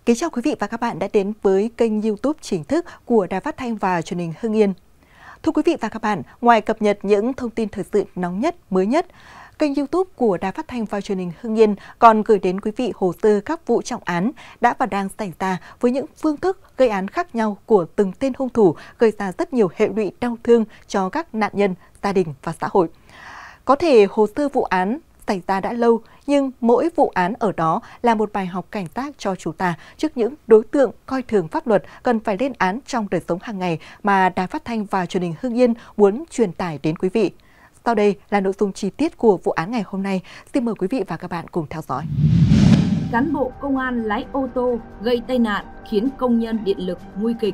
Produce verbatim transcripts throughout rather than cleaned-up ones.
Kính chào quý vị và các bạn đã đến với kênh YouTube chính thức của Đài Phát thanh và Truyền hình Hưng Yên. Thưa quý vị và các bạn, ngoài cập nhật những thông tin thời sự nóng nhất, mới nhất, kênh YouTube của Đài Phát thanh và Truyền hình Hưng Yên còn gửi đến quý vị hồ sơ các vụ trọng án đã và đang xảy ra với những phương thức gây án khác nhau của từng tên hung thủ, gây ra rất nhiều hệ lụy đau thương cho các nạn nhân, gia đình và xã hội. Có thể hồ sơ vụ án xảy ra đã lâu, nhưng mỗi vụ án ở đó là một bài học cảnh giác cho chúng ta trước những đối tượng coi thường pháp luật cần phải lên án trong đời sống hàng ngày mà Đài Phát thanh và Truyền hình Hưng Yên muốn truyền tải đến quý vị. Sau đây là nội dung chi tiết của vụ án ngày hôm nay. Xin mời quý vị và các bạn cùng theo dõi. Cán bộ công an lái ô tô gây tai nạn khiến công nhân điện lực nguy kịch.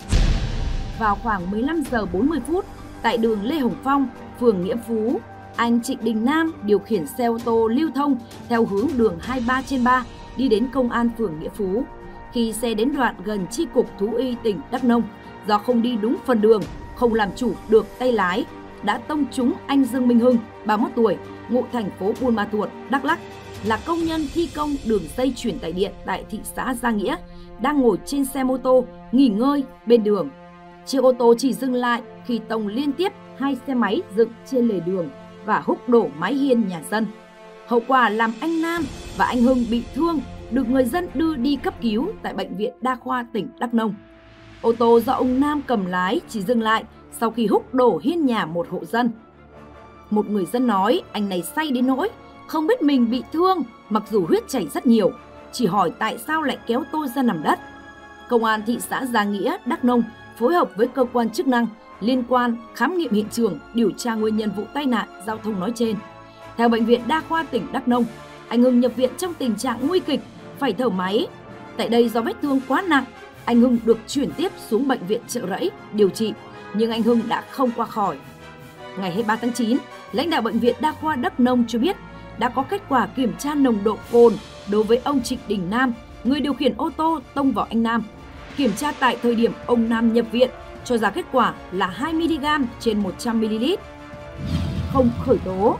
Vào khoảng mười lăm giờ bốn mươi phút, tại đường Lê Hồng Phong, phường Nghĩa Phú, anh Trịnh Đình Nam điều khiển xe ô tô lưu thông theo hướng đường hai mươi ba trên ba đi đến công an phường Nghĩa Phú. Khi xe đến đoạn gần chi cục thú y tỉnh Đắk Nông, do không đi đúng phần đường, không làm chủ được tay lái, đã tông trúng anh Dương Minh Hưng, ba mươi mốt tuổi, ngụ thành phố Buôn Ma Thuột, Đắk Lắk, là công nhân thi công đường dây truyền tải điện tại thị xã Gia Nghĩa, đang ngồi trên xe mô tô nghỉ ngơi bên đường. Chiếc ô tô chỉ dừng lại khi tông liên tiếp hai xe máy dựng trên lề đường và húc đổ mái hiên nhà dân. Hậu quả làm anh Nam và anh Hưng bị thương, được người dân đưa đi cấp cứu tại Bệnh viện Đa khoa tỉnh Đắk Nông. Ô tô do ông Nam cầm lái chỉ dừng lại sau khi húc đổ hiên nhà một hộ dân. Một người dân nói anh này say đến nỗi không biết mình bị thương, mặc dù huyết chảy rất nhiều, chỉ hỏi tại sao lại kéo tôi ra nằm đất. Công an thị xã Gia Nghĩa, Đắk Nông phối hợp với cơ quan chức năng liên quan khám nghiệm hiện trường, điều tra nguyên nhân vụ tai nạn giao thông nói trên. Theo Bệnh viện Đa khoa tỉnh Đắk Nông, anh Hưng nhập viện trong tình trạng nguy kịch, phải thở máy. Tại đây do vết thương quá nặng, anh Hưng được chuyển tiếp xuống Bệnh viện Chợ Rẫy điều trị, nhưng anh Hưng đã không qua khỏi. Ngày hai mươi ba tháng chín, lãnh đạo Bệnh viện Đa khoa Đắk Nông cho biết đã có kết quả kiểm tra nồng độ cồn đối với ông Trịnh Đình Nam, người điều khiển ô tô tông vào anh Nam. Kiểm tra tại thời điểm ông Nam nhập viện, cho ra kết quả là hai mi li gam trên một trăm mi li lít. Không khởi tố.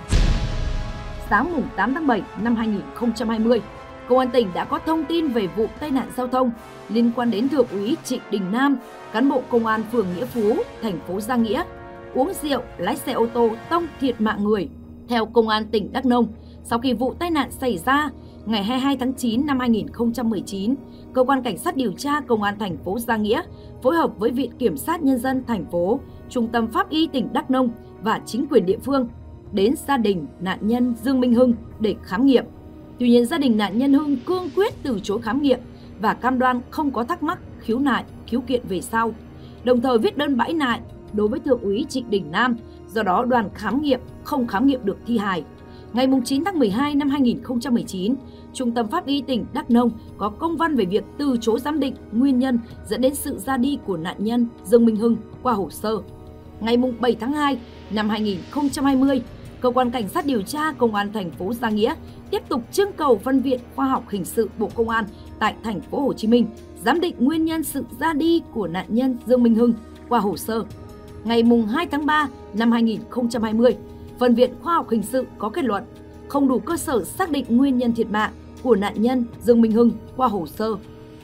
Sáng mùng tám tháng bảy năm hai nghìn không trăm hai mươi, Công an tỉnh đã có thông tin về vụ tai nạn giao thông liên quan đến Thượng úy Trịnh Đình Nam, cán bộ công an phường Nghĩa Phú, thành phố Gia Nghĩa, uống rượu lái xe ô tô tông thiệt mạng người. Theo Công an tỉnh Đắk Nông, sau khi vụ tai nạn xảy ra, ngày hai mươi hai tháng chín năm hai nghìn không trăm mười chín, Cơ quan Cảnh sát điều tra Công an thành phố Gia Nghĩa phối hợp với Viện Kiểm sát Nhân dân thành phố, Trung tâm Pháp y tỉnh Đắk Nông và chính quyền địa phương đến gia đình nạn nhân Dương Minh Hưng để khám nghiệm. Tuy nhiên, gia đình nạn nhân Hưng cương quyết từ chối khám nghiệm và cam đoan không có thắc mắc, khiếu nại, khiếu kiện về sau. Đồng thời viết đơn bãi nại đối với Thượng úy Trịnh Đình Nam, do đó đoàn khám nghiệm không khám nghiệm được thi hài. Ngày chín tháng mười hai năm hai nghìn không trăm mười chín, Trung tâm Pháp y tỉnh Đắk Nông có công văn về việc từ chối giám định nguyên nhân dẫn đến sự ra đi của nạn nhân Dương Minh Hưng qua hồ sơ. Ngày bảy tháng hai năm hai nghìn không trăm hai mươi, Cơ quan Cảnh sát điều tra Công an thành phố Gia Nghĩa tiếp tục trưng cầu Phân viện Khoa học Hình sự Bộ Công an tại thành phố Hồ Chí Minh giám định nguyên nhân sự ra đi của nạn nhân Dương Minh Hưng qua hồ sơ. Ngày hai tháng ba năm hai nghìn không trăm hai mươi, Phân viện Khoa học Hình sự có kết luận không đủ cơ sở xác định nguyên nhân thiệt mạng của nạn nhân Dương Minh Hưng qua hồ sơ.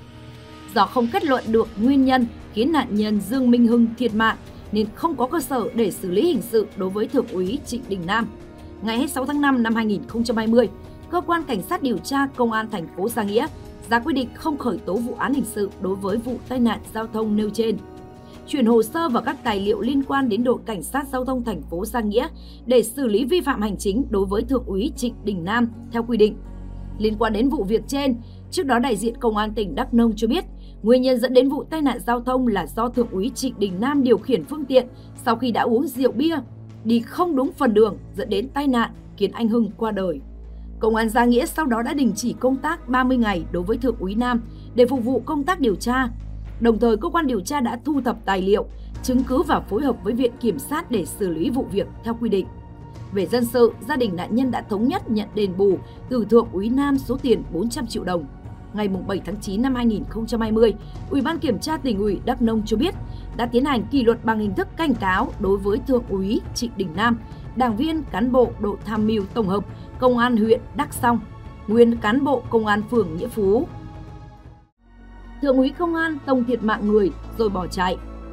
Do không kết luận được nguyên nhân khiến nạn nhân Dương Minh Hưng thiệt mạng nên không có cơ sở để xử lý hình sự đối với Thượng úy Trịnh Đình Nam. Ngày hai mươi sáu tháng năm năm hai nghìn không trăm hai mươi, Cơ quan Cảnh sát điều tra Công an thành phố Gia Nghĩa ra quyết định không khởi tố vụ án hình sự đối với vụ tai nạn giao thông nêu trên. Chuyển hồ sơ và các tài liệu liên quan đến đội Cảnh sát giao thông thành phố Gia Nghĩa để xử lý vi phạm hành chính đối với Thượng úy Trịnh Đình Nam theo quy định. Liên quan đến vụ việc trên, trước đó đại diện Công an tỉnh Đắk Nông cho biết nguyên nhân dẫn đến vụ tai nạn giao thông là do Thượng úy Trịnh Đình Nam điều khiển phương tiện sau khi đã uống rượu bia, đi không đúng phần đường dẫn đến tai nạn khiến anh Hưng qua đời. Công an Gia Nghĩa sau đó đã đình chỉ công tác ba mươi ngày đối với Thượng úy Nam để phục vụ công tác điều tra. Đồng thời, cơ quan điều tra đã thu thập tài liệu, chứng cứ và phối hợp với Viện Kiểm sát để xử lý vụ việc theo quy định. Về dân sự, gia đình nạn nhân đã thống nhất nhận đền bù từ Thượng úy Nam số tiền bốn trăm triệu đồng. Ngày bảy tháng chín năm hai nghìn không trăm hai mươi, Ủy ban Kiểm tra Tỉnh ủy Đắk Nông cho biết đã tiến hành kỷ luật bằng hình thức cảnh cáo đối với Thượng úy Trịnh Đình Nam, đảng viên cán bộ đội tham mưu tổng hợp Công an huyện Đắk Song, nguyên cán bộ Công an phường Nghĩa Phú. Thượng úy công an tông thiệt mạng người rồi bỏ chạy.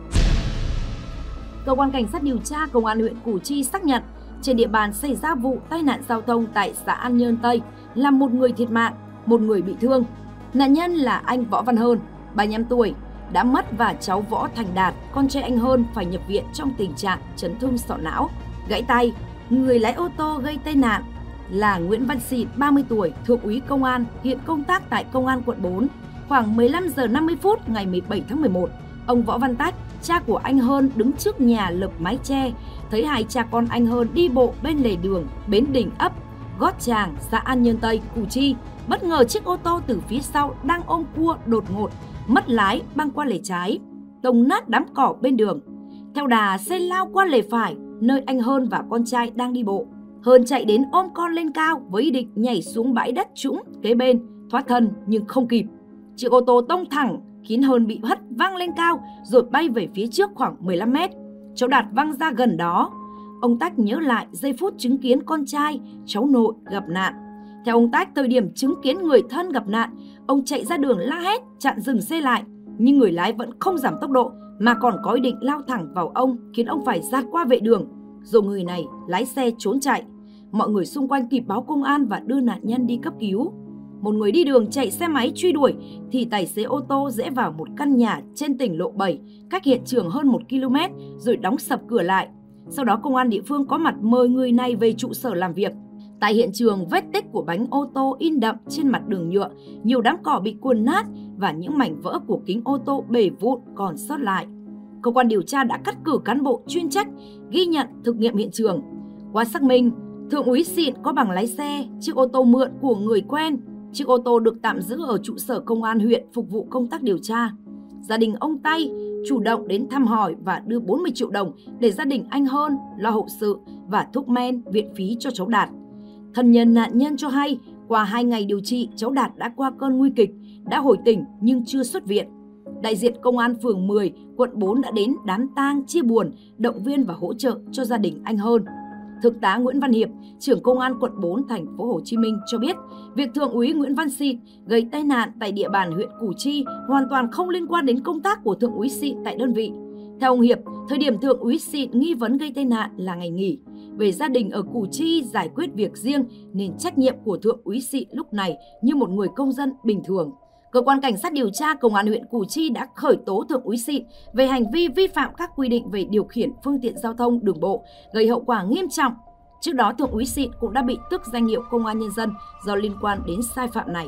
Cơ quan Cảnh sát điều tra Công an huyện Củ Chi xác nhận trên địa bàn xảy ra vụ tai nạn giao thông tại xã An Nhơn Tây, làm một người thiệt mạng, một người bị thương. Nạn nhân là anh Võ Văn Hơn, ba mươi lăm tuổi, đã mất, và cháu Võ Thành Đạt, con trai anh Hơn, phải nhập viện trong tình trạng chấn thương sọ não, gãy tay. Người lái ô tô gây tai nạn là Nguyễn Văn Xịn, ba mươi tuổi, thượng úy công an, hiện công tác tại Công an quận bốn. Khoảng mười lăm giờ năm mươi phút ngày mười bảy tháng mười một, ông Võ Văn Tách, cha của anh Hơn, đứng trước nhà lợp mái che, thấy hai cha con anh Hơn đi bộ bên lề đường Bến Đình ấp Gót Tràng, xã An Nhơn Tây, Củ Chi. Bất ngờ chiếc ô tô từ phía sau đang ôm cua đột ngột mất lái băng qua lề trái, tông nát đám cỏ bên đường. Theo đà, xe lao qua lề phải, nơi anh Hơn và con trai đang đi bộ. Hơn chạy đến ôm con lên cao với ý định nhảy xuống bãi đất trũng kế bên thoát thân, nhưng không kịp. Chiếc ô tô tông thẳng khiến Hơn bị hất văng lên cao rồi bay về phía trước khoảng mười lăm mét. Cháu Đạt văng ra gần đó. Ông Tách nhớ lại giây phút chứng kiến con trai, cháu nội gặp nạn. Theo ông Tách, thời điểm chứng kiến người thân gặp nạn, ông chạy ra đường la hét chặn dừng xe lại, nhưng người lái vẫn không giảm tốc độ mà còn có ý định lao thẳng vào ông, khiến ông phải giạt qua vệ đường, rồi người này lái xe trốn chạy. Mọi người xung quanh kịp báo công an và đưa nạn nhân đi cấp cứu. Một người đi đường chạy xe máy truy đuổi thì tài xế ô tô rẽ vào một căn nhà trên tỉnh lộ bảy, cách hiện trường hơn một ki lô mét, rồi đóng sập cửa lại. Sau đó công an địa phương có mặt mời người này về trụ sở làm việc. Tại hiện trường, vết tích của bánh ô tô in đậm trên mặt đường nhựa, nhiều đám cỏ bị cuốn nát và những mảnh vỡ của kính ô tô bể vụn còn sót lại. Cơ quan điều tra đã cắt cử cán bộ chuyên trách ghi nhận thực nghiệm hiện trường. Qua xác minh, thượng úy Xịn có bằng lái xe, chiếc ô tô mượn của người quen. Chiếc ô tô được tạm giữ ở trụ sở công an huyện phục vụ công tác điều tra. Gia đình ông Tay chủ động đến thăm hỏi và đưa bốn mươi triệu đồng để gia đình anh Hơn lo hậu sự và thuốc men viện phí cho cháu Đạt. Thân nhân nạn nhân cho hay, qua hai ngày điều trị, cháu Đạt đã qua cơn nguy kịch, đã hồi tỉnh nhưng chưa xuất viện. Đại diện Công an phường mười, quận bốn đã đến đám tang chia buồn, động viên và hỗ trợ cho gia đình anh Hơn. Thượng tá Nguyễn Văn Hiệp, trưởng Công an quận bốn thành phố Hồ Chí Minh cho biết, việc thượng úy Nguyễn Văn Xịn gây tai nạn tại địa bàn huyện Củ Chi hoàn toàn không liên quan đến công tác của thượng úy Xịn tại đơn vị. Theo ông Hiệp, thời điểm thượng úy Xịn nghi vấn gây tai nạn là ngày nghỉ, về gia đình ở Củ Chi giải quyết việc riêng nên trách nhiệm của thượng úy Xịn lúc này như một người công dân bình thường. Cơ quan Cảnh sát điều tra Công an huyện Củ Chi đã khởi tố thượng úy Xịn về hành vi vi phạm các quy định về điều khiển phương tiện giao thông đường bộ, gây hậu quả nghiêm trọng. Trước đó, thượng úy Xịn cũng đã bị tước danh hiệu Công an Nhân dân do liên quan đến sai phạm này.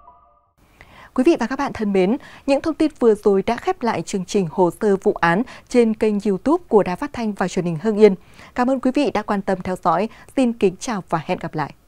Quý vị và các bạn thân mến, những thông tin vừa rồi đã khép lại chương trình hồ sơ vụ án trên kênh YouTube của Đài Phát thanh và Truyền hình Hưng Yên. Cảm ơn quý vị đã quan tâm theo dõi. Xin kính chào và hẹn gặp lại.